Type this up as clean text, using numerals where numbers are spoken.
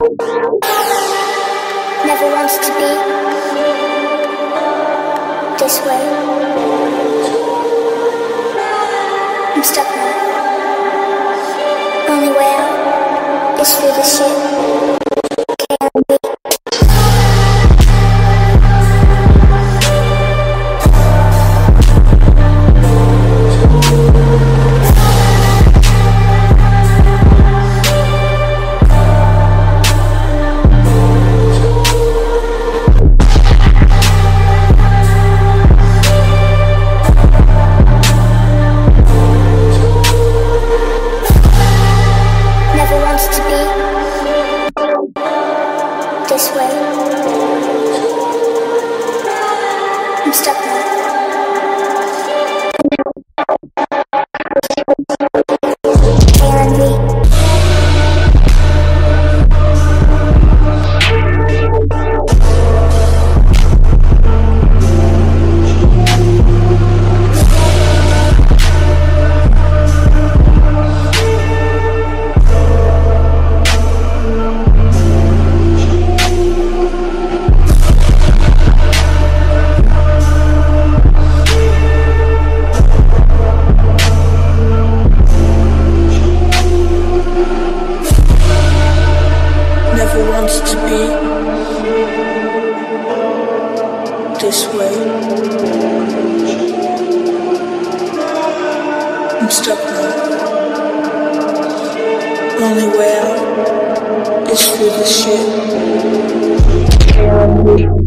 Never wants to be this way. I'm stuck now. Only way out is through this shit. Can't be. This way. I'm stuck now. Wants to be this way. I'm stuck now. Only way out is through this shit.